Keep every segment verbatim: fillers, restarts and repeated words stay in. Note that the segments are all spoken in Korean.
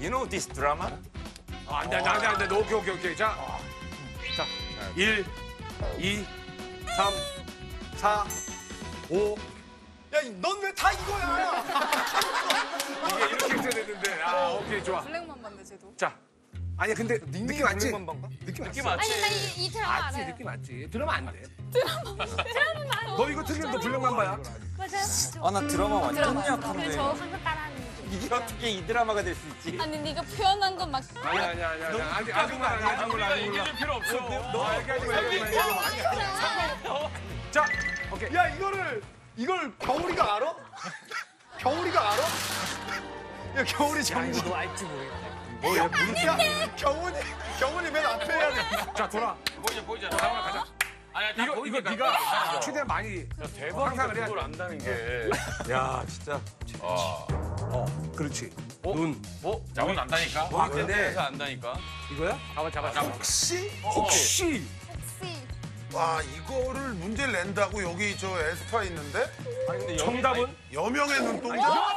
You know this drama? 아, 안 돼, 안 돼, 안 돼, 안 돼. 오케이, 오케이, 오케이. 자, 자, 일, 이, 삼, 사, 오. 야, 넌 왜 다 이거야? 이게 이렇게 해야 되는데. 아, 오케이, 좋아. 블랙만 봤네, 쟤도. 자, 아니 근데 느낌 왔지? 블랙만 방가? 느낌 느낌 왔지? 맞지? 아니, 나 이, 이 드라마 맞지, 알아요. 느낌 왔지. 들으면 안 돼. 드라마 알아요. 너 이거 틀리면 너 블랙만 봐야. 맞아요. 아, 나 드라마 완전 드라마. 약한데. 그래서 저 항상 따라하는 거. 이게 어떻게 이 드라마가 될 수 있지? 아니, 네가 표현한 건 막. 아니야, 아니야, 아니야. 아니야. 아직, 아직 몰라, 아직 몰라, 아직 몰라. 필요 없어. 너 얘기하지 마, 얘기하지 마, 얘기하지 마. 자, 오케이. 야, 이거를 이걸 겨울이가 알아? 겨울이가 알아? 야, 겨울이 정말. 너 알지 모르겠네. 뭐야, 무슨 야, 겨울이 겨울이 맨 앞에 해야 돼. 자, 돌아. 보이자, 보이자. 나와 가자. 아니야, 이거, 이거 네가 최대한 많이 상상을 해야 돼. 안다는 게. 야, 진짜. 어, 그렇지. 눈. 뭐? 잡으면 안다니까? 아, 근데- 그래서 안다니까? 이거야? 잡아, 잡아, 잡아. 혹시? 혹시. 혹시. 와 이거를 문제를 낸다고 여기 저 에스파 있는데 아니, 근데 정답은? 여명의 눈동자?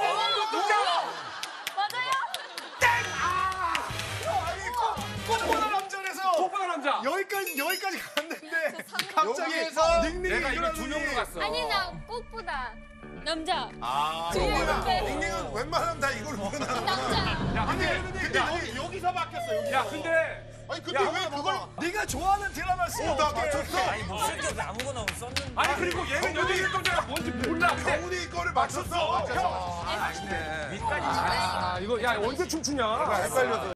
맞아요. 꽃보다 남전에서 꽃보다 남자. 여기까지 여기까지 갔는데 갑자기 여기에서 닉닉이 내가 이거 두 일어나더니 명으로 갔어. 아니, 나 꽃보다 남자. 아 뒤에 있는데. 닉닝은 웬만하면 다 이걸 표현하는 남자. 야, 근데, 근데 여기, 여기서 바뀌었어 여기. 야, 근데. 아니 근데 야, 왜 그걸 네가 좋아하는 드라마 쓰 어, 나 맞췄어 아니, 그리고 얘는 여기 일동자가 뭔지 몰라. 근데. 경훈이 거를 맞췄어 맞췄어 아, 이거, 야, 언제 춤추냐? 헷갈려서